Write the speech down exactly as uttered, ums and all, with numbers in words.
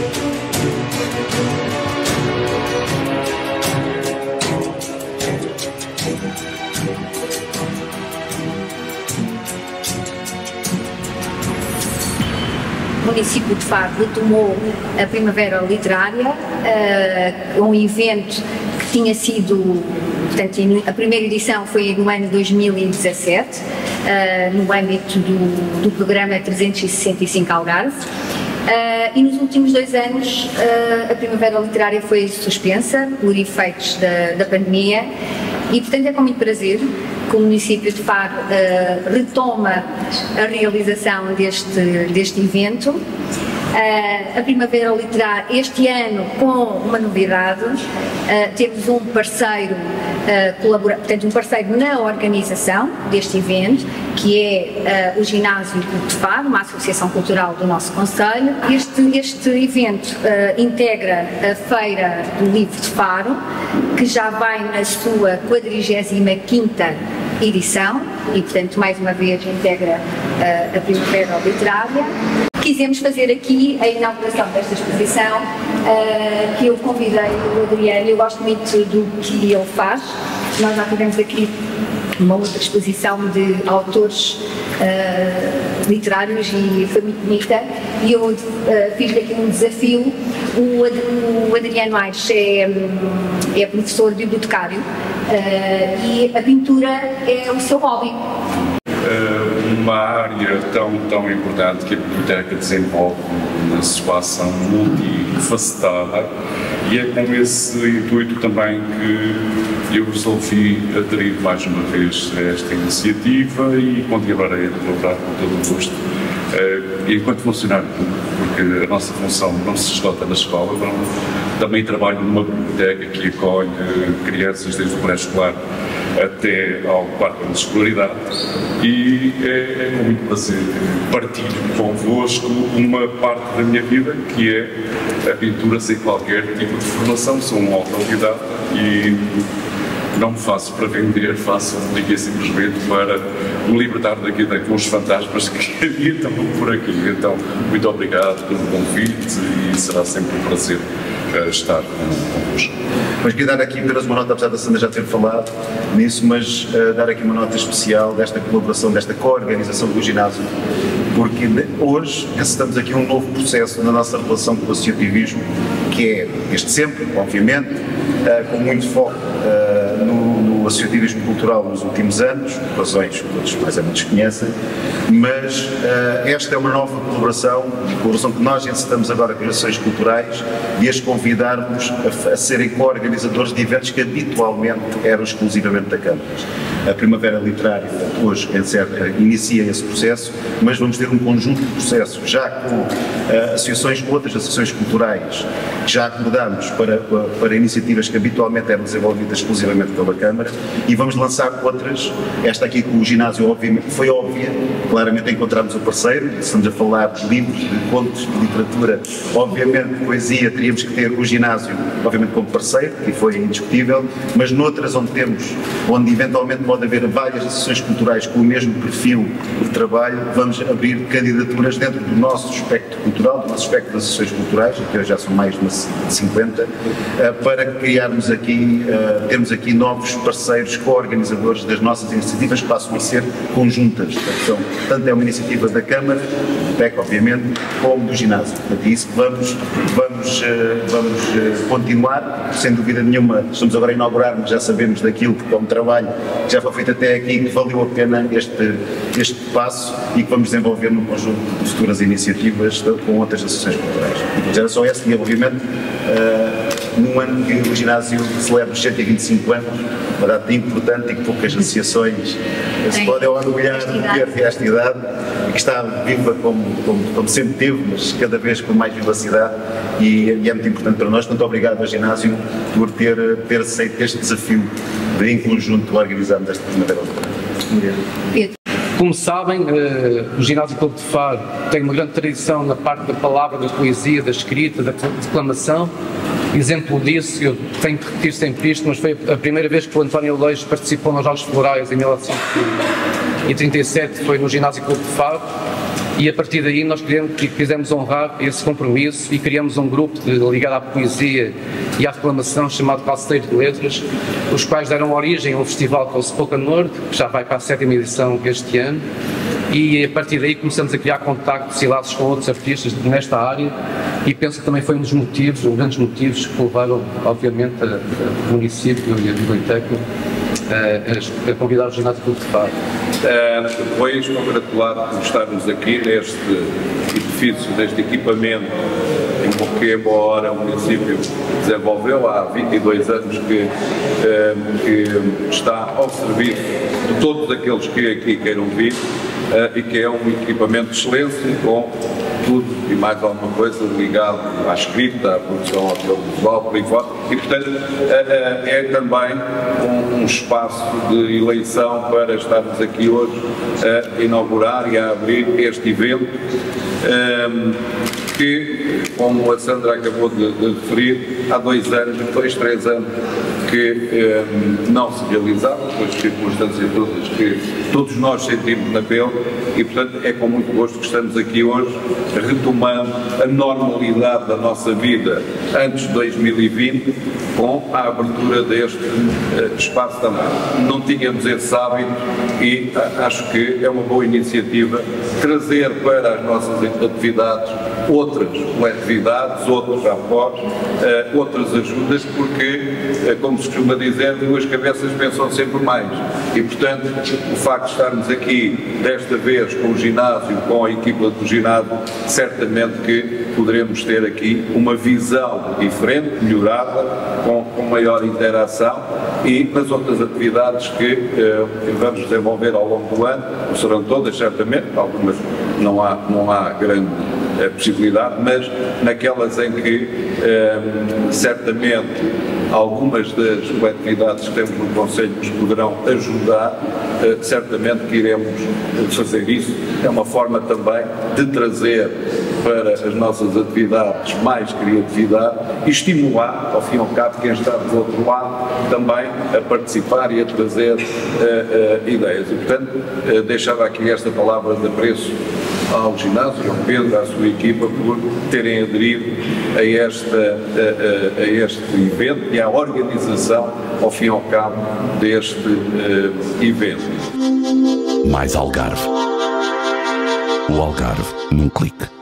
O município de Faro retomou a Primavera Literária, uh, um evento que tinha sido, portanto, a primeira edição foi no ano dois mil e dezassete, uh, no âmbito do, do programa trezentos e sessenta e cinco Algarve, uh, e nos últimos dois anos uh, a Primavera Literária foi suspensa por efeitos da, da pandemia, e portanto é com muito prazer que o município de Faro uh, retoma a realização deste, deste evento. Uh, a Primavera Literária, este ano, com uma novidade, uh, temos um parceiro, uh, colabora, portanto, um parceiro na organização deste evento, que é uh, o Ginásio de Faro, uma associação cultural do nosso concelho. Este, este evento uh, integra a Feira do Livro de Faro, que já vai na sua quadragésima quinta edição e, portanto, mais uma vez integra uh, a Primavera Literária. Quisemos fazer aqui a inauguração desta exposição, uh, que eu convidei o Adriano. Eu gosto muito do que ele faz. Nós já tivemos aqui uma outra exposição de autores uh, literários e foi muito bonita, e eu uh, fiz aqui um desafio. O, Ad, o Adriano Aires é, é professor bibliotecário uh, e a pintura é o seu hobby. Uma área tão, tão importante que a biblioteca desenvolve na sua ação multifacetada, e é com esse intuito também que eu resolvi aderir mais uma vez a esta iniciativa e continuarei a colaborar com todo o gosto enquanto funcionário público, porque a nossa função não se esgota na escola, não, também trabalho numa biblioteca que acolhe crianças desde o pré-escolar até ao quarto ano de escolaridade, e é, é com muito prazer que partilho convosco uma parte da minha vida, que é a pintura sem qualquer tipo de formação. Sou um autodidata e não faço para vender, faço aqui simplesmente para me libertar daqui daqueles fantasmas que habitam por aqui. Então, muito obrigado pelo convite e será sempre um prazer uh, estar convosco. Mas queria dar aqui apenas uma nota, apesar da Sandra já ter falado nisso, mas uh, dar aqui uma nota especial desta colaboração, desta co-organização do ginásio, porque hoje estamos aqui um novo processo na nossa relação com o associativismo, que é este sempre, obviamente, uh, com muito foco uh, no, no associativismo cultural nos últimos anos, razões que todos mais ou menos conhecem, mas uh, esta é uma nova colaboração, colaboração que nós encetamos agora com as ações culturais, e as convidarmos a, a serem co-organizadores de eventos que habitualmente eram exclusivamente da Câmara. A Primavera Literária hoje encerra, inicia esse processo, mas vamos ter um conjunto de processos já com uh, associações, outras associações culturais, que já acordámos para, para, para iniciativas que habitualmente eram desenvolvidas exclusivamente pela Câmara, e vamos lançar outras. Esta aqui com o ginásio, obviamente, foi óbvia, claramente encontramos o parceiro, estamos a falar de livros, de contos, de literatura, obviamente de poesia, teríamos que ter o ginásio, obviamente, como parceiro, que foi indiscutível, mas noutras onde temos, onde eventualmente pode haver várias associações culturais com o mesmo perfil de trabalho, vamos abrir candidaturas dentro do nosso espectro cultural, do nosso espectro de associações culturais, que hoje já são mais de cinquenta, para criarmos aqui, termos aqui novos parceiros co-organizadores das nossas iniciativas, que passam a ser conjuntas. Então, tanto é uma iniciativa da Câmara, do P E C, obviamente, como do ginásio. Portanto, isso vamos, vamos, vamos continuar, sem dúvida nenhuma. Estamos agora a inaugurar, mas já sabemos daquilo que é um trabalho que já foi feito até aqui, que valeu a pena este, este passo, e que vamos desenvolver num conjunto de futuras iniciativas com outras associações culturais. E depois era só essa, e obviamente, uh, num ano que o ginásio celebra os cento e vinte e cinco anos, uma data importante e que poucas associações se podem orgulhar de ter esta idade, e que está viva como, como, como sempre teve, mas cada vez com mais vivacidade, e, e é muito importante para nós. Muito obrigado ao ginásio por ter, ter aceito este desafio de, em conjunto, organizarmos esta Primavera Literária. Como sabem, o Ginásio Clube de Faro tem uma grande tradição na parte da palavra, da poesia, da escrita, da declamação. Exemplo disso, eu tenho que repetir sempre isto, mas foi a primeira vez que o António Leix participou nos Jogos Florais em mil novecentos e trinta e sete, foi no Ginásio Clube de Faro. e a partir daí nós queremos, quisemos honrar esse compromisso e criamos um grupo de, ligado à poesia e à reclamação chamado Calceteiro de Letras, os quais deram origem a um festival que é o Spoken Word, que já vai para a sétima edição este ano, e a partir daí começamos a criar contactos e laços com outros artistas nesta área, e penso que também foi um dos motivos, um dos grandes motivos que levaram, obviamente, o município e a biblioteca a, a convidar o Ginásio Clube de Faro. Uh, depois, congratular por estarmos aqui neste edifício, neste equipamento, em que, embora o município desenvolveu há vinte e dois anos, que, uh, que está ao serviço de todos aqueles que aqui queiram vir, uh, e que é um equipamento de excelência com tudo e mais alguma coisa ligado à escrita, à produção audiovisual, por aí fora, e portanto é também um espaço de eleição para estarmos aqui hoje a inaugurar e a abrir este evento, que, como a Sandra acabou de, de referir, há dois anos, dois, três anos, que eh, não se realizava, pelas circunstâncias todas que todos nós sentimos na pele, e portanto é com muito gosto que estamos aqui hoje, retomando a normalidade da nossa vida antes de dois mil e vinte, com a abertura deste eh, espaço também. Não tínhamos esse hábito e a, acho que é uma boa iniciativa trazer para as nossas atividades outras coletividades, outros apoios, eh, outras ajudas, porque, eh, como se costuma dizer, duas cabeças pensam sempre mais. E, portanto, o facto de estarmos aqui, desta vez, com o ginásio, com a equipa do ginásio, certamente que poderemos ter aqui uma visão diferente, melhorada, com, com maior interação, e nas outras atividades que eh, vamos desenvolver ao longo do ano, não serão todas, certamente, algumas não há, não há grande a possibilidade, mas naquelas em que eh, certamente algumas das coletividades que temos no Conselho nos poderão ajudar, eh, certamente que iremos fazer isso. É uma forma também de trazer para as nossas atividades mais criatividade e estimular, ao fim e ao cabo, quem está do outro lado também a participar e a trazer uh, uh, ideias. E, portanto, uh, deixava aqui esta palavra de apreço ao ginásio, ao Pedro, à sua equipa, por terem aderido a, esta, a, a, a este evento e à organização, ao fim e ao cabo, deste uh, evento. Mais Algarve. O Algarve num clique.